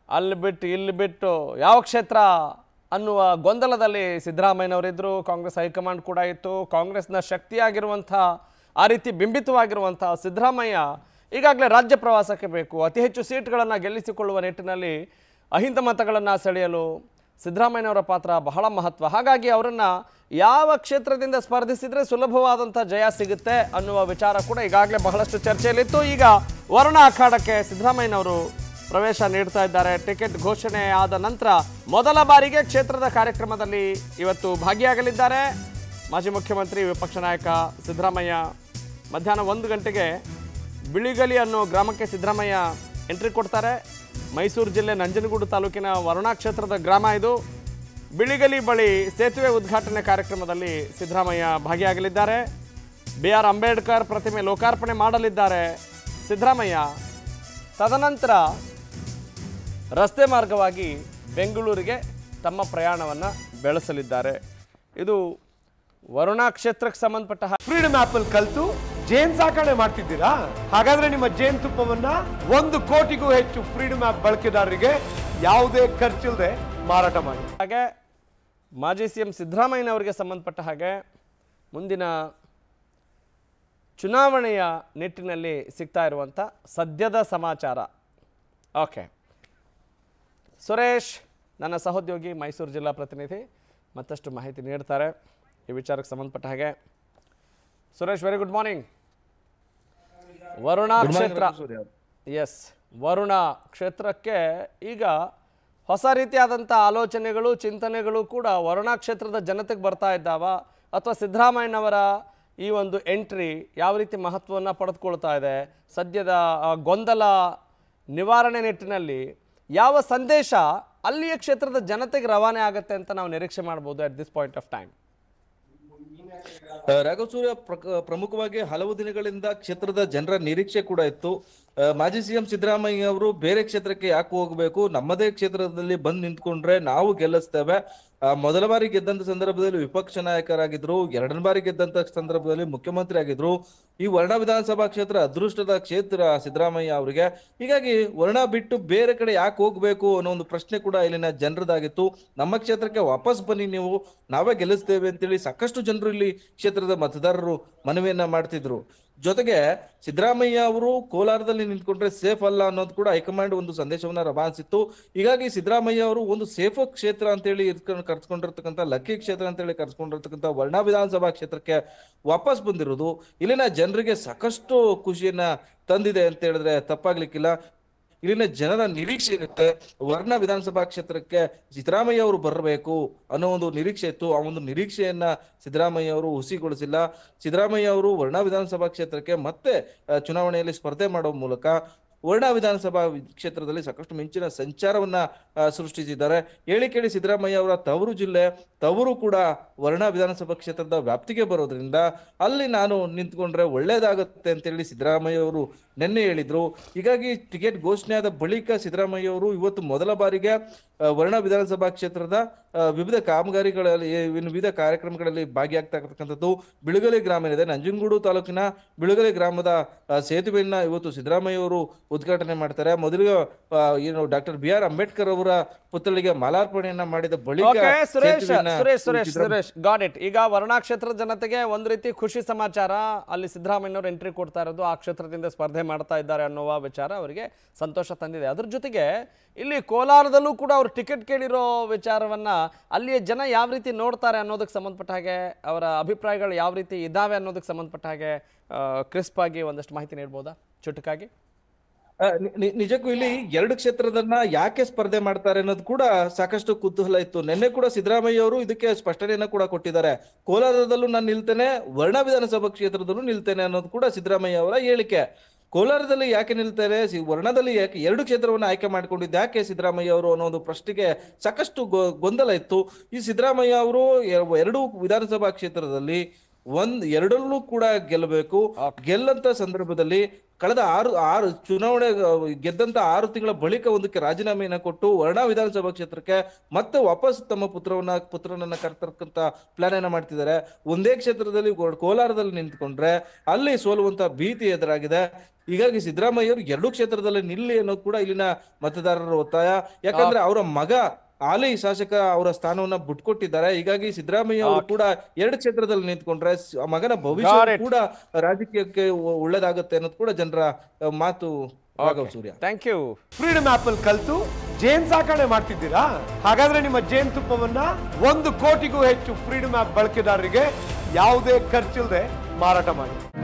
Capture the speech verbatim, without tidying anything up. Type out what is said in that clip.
ಅಲ್ಲಿ ಬಿಟ್ಟು ಇಲ್ಲಿ ಬಿಟ್ಟು ಯಾವ ಕ್ಷೇತ್ರ ಅನ್ನುವ ಗೊಂದಲದಲ್ಲಿ ಸಿದ್ದರಾಮಯ್ಯನವರಿದ್ದರು. ಕಾಂಗ್ರೆಸ್ ಹೈಕಮಾಂಡ್ ಕೂಡ ಇತ್ತು. ಕಾಂಗ್ರೆಸ್ನ ಶಕ್ತಿಯಾಗಿರುವಂಥ ಆ ರೀತಿ ಬಿಂಬಿತವಾಗಿರುವಂಥ ಸಿದ್ದರಾಮಯ್ಯ ಈಗಾಗಲೇ ರಾಜ್ಯ ಪ್ರವಾಸಕ್ಕೆ ಬೇಕು. ಅತಿ ಹೆಚ್ಚು ಸೀಟ್ಗಳನ್ನು ಗೆಲ್ಲಿಸಿಕೊಳ್ಳುವ ನಿಟ್ಟಿನಲ್ಲಿ ಅಹಿಂದ ಮತಗಳನ್ನು ಸೆಳೆಯಲು ಸಿದ್ದರಾಮಯ್ಯನವರ ಪಾತ್ರ ಬಹಳ ಮಹತ್ವ. ಹಾಗಾಗಿ ಅವರನ್ನು ಯಾವ ಕ್ಷೇತ್ರದಿಂದ ಸ್ಪರ್ಧಿಸಿದರೆ ಸುಲಭವಾದಂಥ ಜಯ ಸಿಗುತ್ತೆ ಅನ್ನುವ ವಿಚಾರ ಕೂಡ ಈಗಾಗಲೇ ಬಹಳಷ್ಟು ಚರ್ಚೆಯಲ್ಲಿತ್ತು. ಈಗ ವರುಣ ಅಖಾಡಕ್ಕೆ ಸಿದ್ದರಾಮಯ್ಯನವರು ಪ್ರವೇಶ ನೀಡ್ತಾ ಇದ್ದಾರೆ. ಟಿಕೆಟ್ ಘೋಷಣೆ ಆದ ನಂತರ ಮೊದಲ ಬಾರಿಗೆ ಕ್ಷೇತ್ರದ ಕಾರ್ಯಕ್ರಮದಲ್ಲಿ ಇವತ್ತು ಭಾಗಿಯಾಗಲಿದ್ದಾರೆ. ಮಾಜಿ ಮುಖ್ಯಮಂತ್ರಿ ವಿಪಕ್ಷ ನಾಯಕ ಸಿದ್ದರಾಮಯ್ಯ ಮಧ್ಯಾಹ್ನ ಒಂದು ಗಂಟೆಗೆ ಬಿಳಿಗಲಿ ಅನ್ನೋ ಗ್ರಾಮಕ್ಕೆ ಸಿದ್ದರಾಮಯ್ಯ ಎಂಟ್ರಿ ಕೊಡ್ತಾರೆ. ಮೈಸೂರು ಜಿಲ್ಲೆ ನಂಜನಗೂಡು ತಾಲೂಕಿನ ವರುಣ ಕ್ಷೇತ್ರದ ಗ್ರಾಮ ಇದು. ಬಿಳಿಗಲಿ ಬಳಿ ಸೇತುವೆ ಉದ್ಘಾಟನೆ ಕಾರ್ಯಕ್ರಮದಲ್ಲಿ ಸಿದ್ದರಾಮಯ್ಯ ಭಾಗಿಯಾಗಲಿದ್ದಾರೆ. ಬಿ ಆರ್ ಅಂಬೇಡ್ಕರ್ ಪ್ರತಿಮೆ ಲೋಕಾರ್ಪಣೆ ಮಾಡಲಿದ್ದಾರೆ ಸಿದ್ದರಾಮಯ್ಯ. ತದನಂತರ ರಸ್ತೆ ಮಾರ್ಗವಾಗಿ ಬೆಂಗಳೂರಿಗೆ ತಮ್ಮ ಪ್ರಯಾಣವನ್ನು ಬೆಳೆಸಲಿದ್ದಾರೆ. ಇದು ವರುಣ ಕ್ಷೇತ್ರಕ್ಕೆ ಸಂಬಂಧಪಟ್ಟ ಫ್ರೀಡಮ್ ಆಪ್ ಅಲ್ಲಿ ಕಲಿತು ಜೇನ್ ಸಾಕಣೆ ಮಾಡ್ತಿದ್ದೀರಾ? ಹಾಗಾದ್ರೆ ನಿಮ್ಮ ಜೇನ್ ತುಪ್ಪವನ್ನ ಒಂದು ಕೋಟಿಗೂ ಹೆಚ್ಚು ಫ್ರೀಡಮ್ ಆಪ್ ಬಳಕೆದಾರರಿಗೆ ಯಾವುದೇ ಖರ್ಚಿಲ್ಲದೆ ಮಾರಾಟ ಮಾಡಿ. ಹಾಗೆ ಮಾಜಿ ಸಿ ಎಂ ಸಿದ್ದರಾಮಯ್ಯನವರಿಗೆ ಸಂಬಂಧಪಟ್ಟ ಹಾಗೆ ಮುಂದಿನ ಚುನಾವಣೆಯ ನಿಟ್ಟಿನಲ್ಲಿ ಸಿಗ್ತಾ ಇರುವಂಥ ಸದ್ಯದ ಸಮಾಚಾರ. ಓಕೆ, ಸುರೇಶ್ ನನ್ನ ಸಹೋದ್ಯೋಗಿ ಮೈಸೂರು ಜಿಲ್ಲಾ ಪ್ರತಿನಿಧಿ ಮತ್ತಷ್ಟು ಮಾಹಿತಿ ನೀಡ್ತಾರೆ ಈ ವಿಚಾರಕ್ಕೆ ಸಂಬಂಧಪಟ್ಟ ಹಾಗೆ. Suresh, very good morning. Varuna ಕ್ಷೇತ್ರ, ಎಸ್, ವರುಣ ಕ್ಷೇತ್ರಕ್ಕೆ ಈಗ ಹೊಸ ರೀತಿಯಾದಂಥ ಆಲೋಚನೆಗಳು ಚಿಂತನೆಗಳು ಕೂಡ ವರುಣ ಕ್ಷೇತ್ರದ ಜನತೆಗೆ ಬರ್ತಾ ಇದ್ದಾವ, ಅಥವಾ ಸಿದ್ದರಾಮಯ್ಯನವರ ಈ ಒಂದು ಎಂಟ್ರಿ ಯಾವ ರೀತಿ ಮಹತ್ವವನ್ನು ಪಡೆದುಕೊಳ್ತಾ ಇದೆ, ಸದ್ಯದ ಗೊಂದಲ ನಿವಾರಣೆ ನಿಟ್ಟಿನಲ್ಲಿ ಯಾವ ಸಂದೇಶ ಅಲ್ಲಿಯ ಕ್ಷೇತ್ರದ ಜನತೆಗೆ ರವಾನೆ ಆಗುತ್ತೆ ಅಂತ ನಾವು ನಿರೀಕ್ಷೆ ಮಾಡ್ಬೋದು at this point of time? Raghav Surya, ಪ್ರಮುಖವಾಗಿ ಹಲವು ದಿನಗಳಿಂದ ಕ್ಷೇತ್ರದ ಜನರ ನಿರೀಕ್ಷೆ ಕೂಡ ಇತ್ತು. ಮಾಜಿ ಸಿಎಂ ಸಿದ್ದರಾಮಯ್ಯ ಅವರು ಬೇರೆ ಕ್ಷೇತ್ರಕ್ಕೆ ಯಾಕೆ ಹೋಗಬೇಕು, ನಮ್ಮದೇ ಕ್ಷೇತ್ರದಲ್ಲಿ ಬಂದು ನಿಂತ್ಕೊಂಡ್ರೆ ನಾವು ಗೆಲ್ಲಿಸ್ತೇವೆ. ಮೊದಲ ಬಾರಿ ಗೆದ್ದಂತ ಸಂದರ್ಭದಲ್ಲಿ ವಿಪಕ್ಷ ನಾಯಕರಾಗಿದ್ರು, ಎರಡನೇ ಬಾರಿ ಗೆದ್ದಂತ ಸಂದರ್ಭದಲ್ಲಿ ಮುಖ್ಯಮಂತ್ರಿ ಆಗಿದ್ರು. ಈ ವರ್ಣ ವಿಧಾನಸಭಾ ಕ್ಷೇತ್ರ ಅದೃಷ್ಟದ ಕ್ಷೇತ್ರ ಸಿದ್ದರಾಮಯ್ಯ ಅವರಿಗೆ. ಹೀಗಾಗಿ ವರ್ಣ ಬಿಟ್ಟು ಬೇರೆ ಕಡೆ ಯಾಕೆ ಹೋಗ್ಬೇಕು ಅನ್ನೋ ಒಂದು ಪ್ರಶ್ನೆ ಕೂಡ ಇಲ್ಲಿನ ಜನರದಾಗಿತ್ತು. ನಮ್ಮ ಕ್ಷೇತ್ರಕ್ಕೆ ವಾಪಸ್ ಬನ್ನಿ, ನೀವು ನಾವೇ ಗೆಲ್ಲಿಸ್ತೇವೆ ಅಂತೇಳಿ ಸಾಕಷ್ಟು ಜನರು ಇಲ್ಲಿ ಕ್ಷೇತ್ರದ ಮತದಾರರು ಮನವಿಯನ್ನ ಮಾಡ್ತಿದ್ರು. ಜೊತೆಗೆ ಸಿದ್ದರಾಮಯ್ಯ ಅವರು ಕೋಲಾರದಲ್ಲಿ ನಿಂತ್ಕೊಂಡ್ರೆ ಸೇಫ್ ಅಲ್ಲ ಅನ್ನೋದು ಕೂಡ ಹೈಕಮಾಂಡ್ ಒಂದು ಸಂದೇಶವನ್ನ ರವಾನಿಸಿತ್ತು. ಹೀಗಾಗಿ ಸಿದ್ದರಾಮಯ್ಯ ಅವರು ಒಂದು ಸೇಫ್ ಕ್ಷೇತ್ರ ಅಂತೇಳಿ ಇರ್ಕೊಂಡು ಕರ್ಸ್ಕೊಂಡಿರ್ತಕ್ಕಂಥ ಲಕ್ಕಿ ಕ್ಷೇತ್ರ ಅಂತೇಳಿ ಕರ್ಸ್ಕೊಂಡಿರ್ತಕ್ಕಂಥ ವರ್ಣ ವಿಧಾನಸಭಾ ಕ್ಷೇತ್ರಕ್ಕೆ ವಾಪಸ್ ಬಂದಿರೋದು ಇಲ್ಲಿನ ಜನರಿಗೆ ಸಾಕಷ್ಟು ಖುಷಿಯನ್ನ ತಂದಿದೆ ಅಂತ ಹೇಳಿದ್ರೆ ತಪ್ಪಾಗ್ಲಿಕ್ಕಿಲ್ಲ. ಇಲ್ಲಿನ ಜನರ ನಿರೀಕ್ಷೆ ಇರುತ್ತೆ, ವರ್ಣ ವಿಧಾನಸಭಾ ಕ್ಷೇತ್ರಕ್ಕೆ ಸಿದ್ದರಾಮಯ್ಯ ಅವರು ಬರಬೇಕು ಅನ್ನೋ ಒಂದು ನಿರೀಕ್ಷೆ ಇತ್ತು. ಆ ಒಂದು ನಿರೀಕ್ಷೆಯನ್ನ ಸಿದ್ದರಾಮಯ್ಯ ಅವರು ಹುಸಿಗೊಳಿಸಿಲ್ಲ. ಸಿದ್ದರಾಮಯ್ಯ ಅವರು ವರ್ಣ ವಿಧಾನಸಭಾ ಕ್ಷೇತ್ರಕ್ಕೆ ಮತ್ತೆ ಚುನಾವಣೆಯಲ್ಲಿ ಸ್ಪರ್ಧೆ ಮಾಡೋ ಮೂಲಕ ವರ್ಣ ವಿಧಾನಸಭಾ ಕ್ಷೇತ್ರದಲ್ಲಿ ಸಾಕಷ್ಟು ಮಿಂಚಿನ ಸಂಚಾರವನ್ನ ಸೃಷ್ಟಿಸಿದ್ದಾರೆ. ಹೇಳಿ ಕೇಳಿ ಸಿದ್ದರಾಮಯ್ಯ ಅವರ ತವರು ಜಿಲ್ಲೆ, ತವರು ಕೂಡ ವರ್ಣ ವಿಧಾನಸಭಾ ಕ್ಷೇತ್ರದ ವ್ಯಾಪ್ತಿಗೆ ಬರೋದ್ರಿಂದ ಅಲ್ಲಿ ನಾನು ನಿಂತ್ಕೊಂಡ್ರೆ ಒಳ್ಳೇದಾಗುತ್ತೆ ಅಂತೇಳಿ ಸಿದ್ದರಾಮಯ್ಯ ಅವರು ನಿನ್ನೆ ಹೇಳಿದ್ರು. ಹೀಗಾಗಿ ಟಿಕೆಟ್ ಘೋಷಣೆ ಆದ ಬಳಿಕ ಸಿದ್ದರಾಮಯ್ಯ ಅವರು ಇವತ್ತು ಮೊದಲ ಬಾರಿಗೆ ವರ್ಣ ವಿಧಾನಸಭಾ ಕ್ಷೇತ್ರದ ವಿವಿಧ ಕಾಮಗಾರಿಗಳಲ್ಲಿ ವಿವಿಧ ಕಾರ್ಯಕ್ರಮಗಳಲ್ಲಿ ಭಾಗಿಯಾಗ್ತಾ ಇರ್ತಕ್ಕಂಥದ್ದು. ಬಿಳುಗಲಿ ಗ್ರಾಮ ಏನಿದೆ, ನಂಜನಗೂಡು ತಾಲೂಕಿನ ಬಿಳುಗಲಿ ಗ್ರಾಮದ ಸೇತುವೆಯನ್ನ ಇವತ್ತು ಸಿದ್ದರಾಮಯ್ಯ ಅವರು ಉದ್ಘಾಟನೆ ಮಾಡ್ತಾರೆ. ಮೊದಲಿಗೆ ಏನು ಡಾಕ್ಟರ್ ಬಿ ಆರ್ ಅಂಬೇಡ್ಕರ್ ಅವರ ಪುತ್ಥಳಿಗೆ ಮಾಲಾರ್ಪಣೆಯನ್ನ ಮಾಡಿದ ಬಳಿಕ ಸುರೇಶ್ ಸುರೇಶ್ ಸುರೇಶ್ ಸುರೇಶ್ ಗಾಟ್ ಇಟ್. ಈಗ ವರ್ಣ ಕ್ಷೇತ್ರದ ಜನತೆಗೆ ಒಂದು ರೀತಿ ಖುಷಿ ಸಮಾಚಾರ, ಅಲ್ಲಿ ಸಿದ್ದರಾಮಯ್ಯನವರು ಎಂಟ್ರಿ ಕೊಡ್ತಾ ಇರೋದು, ಆ ಕ್ಷೇತ್ರದಿಂದ ಸ್ಪರ್ಧೆ ಮಾಡ್ತಾ ಇದ್ದಾರೆ ಅನ್ನುವ ವಿಚಾರ ಅವರಿಗೆ ಸಂತೋಷ ತಂದಿದೆ. ಅದ್ರ ಜೊತೆಗೆ ಇಲ್ಲಿ ಕೋಲಾರದಲ್ಲೂ ಕೂಡ ಅವರು ಟಿಕೆಟ್ ಕೇಳಿರೋ ವಿಚಾರವನ್ನ ಅಲ್ಲಿಯ ಜನ ಯಾವ ರೀತಿ ನೋಡ್ತಾರೆ ಅನ್ನೋದಕ್ಕೆ ಸಂಬಂಧಪಟ್ಟ ಹಾಗೆ, ಅವರ ಅಭಿಪ್ರಾಯಗಳು ಯಾವ ರೀತಿ ಇದ್ದಾವೆ ಅನ್ನೋದಕ್ಕೆ ಸಂಬಂಧಪಟ್ಟ ಹಾಗೆ ಕ್ರಿಸ್ಪ್ ಆಗಿ ಒಂದಷ್ಟು ಮಾಹಿತಿ ನೀಡ್ಬೋದಾ ಚುಟುಕಾಗಿ? ನಿಜಕ್ಕೂ ಇಲ್ಲಿ ಎರಡು ಕ್ಷೇತ್ರದನ್ನ ಯಾಕೆ ಸ್ಪರ್ಧೆ ಮಾಡ್ತಾರೆ ಅನ್ನೋದು ಕೂಡ ಸಾಕಷ್ಟು ಕುತೂಹಲ ಇತ್ತು. ನಿನ್ನೆ ಕೂಡ ಸಿದ್ದರಾಮಯ್ಯ ಅವರು ಇದಕ್ಕೆ ಸ್ಪಷ್ಟನೆಯನ್ನ ಕೂಡ ಕೊಟ್ಟಿದ್ದಾರೆ. ಕೋಲಾರದಲ್ಲೂ ನಾನು ನಿಲ್ತೇನೆ, ವರ್ಣ ವಿಧಾನಸಭಾ ಕ್ಷೇತ್ರದಲ್ಲೂ ನಿಲ್ತೇನೆ ಅನ್ನೋದು ಕೂಡ ಸಿದ್ದರಾಮಯ್ಯ ಅವರ ಹೇಳಿಕೆ. ಕೋಲಾರದಲ್ಲಿ ಯಾಕೆ ನಿಲ್ತಾರೆ, ವರ್ಣದಲ್ಲಿ ಯಾಕೆ ಎರಡು ಕ್ಷೇತ್ರವನ್ನು ಆಯ್ಕೆ ಮಾಡಿಕೊಂಡಿದ್ದು ಯಾಕೆ ಸಿದ್ದರಾಮಯ್ಯ ಅವರು ಅನ್ನೋ ಒಂದು ಪ್ರಶ್ನೆಗೆ ಸಾಕಷ್ಟು ಗೊಂದಲ ಇತ್ತು. ಈ ಸಿದ್ದರಾಮಯ್ಯ ಅವರು ಎರಡು ವಿಧಾನಸಭಾ ಕ್ಷೇತ್ರದಲ್ಲಿ ಒಂದ್ ಎರಡರಲ್ಲೂ ಕೂಡ ಗೆಲ್ಲಬೇಕು. ಗೆಲ್ಲಂತ ಸಂದರ್ಭದಲ್ಲಿ ಕಳೆದ ಆರು ಆರು ಚುನಾವಣೆ ಗೆದ್ದಂತ ಆರು ತಿಂಗಳ ಬಳಿಕ ಒಂದಕ್ಕೆ ರಾಜೀನಾಮೆಯನ್ನ ಕೊಟ್ಟು ವರ್ಣಾ ವಿಧಾನಸಭಾ ಕ್ಷೇತ್ರಕ್ಕೆ ಮತ್ತೆ ವಾಪಸ್ ತಮ್ಮ ಪುತ್ರವನ್ನ ಪುತ್ರನನ್ನ ಕರ್ತಕ್ಕಂತ ಪ್ಲಾನ್ ಅನ್ನ ಮಾಡ್ತಿದ್ದಾರೆ. ಒಂದೇ ಕ್ಷೇತ್ರದಲ್ಲಿ ಕೋಲಾರದಲ್ಲಿ ನಿಂತ್ಕೊಂಡ್ರೆ ಅಲ್ಲಿ ಸೋಲುವಂತ ಭೀತಿ ಎದುರಾಗಿದೆ. ಹೀಗಾಗಿ ಸಿದ್ದರಾಮಯ್ಯ ಅವರು ಎರಡು ಕ್ಷೇತ್ರದಲ್ಲಿ ನಿಲ್ಲಿ ಅನ್ನೋದು ಕೂಡ ಇಲ್ಲಿನ ಮತದಾರರ ಒತ್ತಾಯ. ಯಾಕಂದ್ರೆ ಅವರ ಮಗ ಹಾಲಿ ಶಾಸಕ ಅವರ ಸ್ಥಾನವನ್ನ ಬಿಟ್ಕೊಟ್ಟಿದ್ದಾರೆ. ಹೀಗಾಗಿ ಸಿದ್ದರಾಮಯ್ಯ ಅವರು ಕೂಡ ಎರಡು ಕ್ಷೇತ್ರದಲ್ಲಿ ನಿಂತ್ಕೊಂಡ್ರೆ ಮಗನ ಭವಿಷ್ಯ ಕೂಡ ರಾಜಕೀಯಕ್ಕೆ ಒಳ್ಳೇದಾಗುತ್ತೆ ಅನ್ನೋದು ಕೂಡ ಜನರ ಮಾತು. Raghav Surya, thank you. Freedom app ಅಲ್ಲಿ ಕಲ್ತು ಜೇನ್ ಸಾಕಣೆ ಮಾಡ್ತಿದ್ದೀರಾ? ಹಾಗಾದ್ರೆ ನಿಮ್ಮ ಜೇನ್ ತುಪ್ಪವನ್ನ ಒಂದು ಕೋಟಿಗೂ ಹೆಚ್ಚು ಫ್ರೀಡಮ್ ಆಪ್ ಬಳಕೆದಾರರಿಗೆ ಯಾವುದೇ ಖರ್ಚಿಲ್ಲದೆ ಮಾರಾಟ ಮಾಡಿ.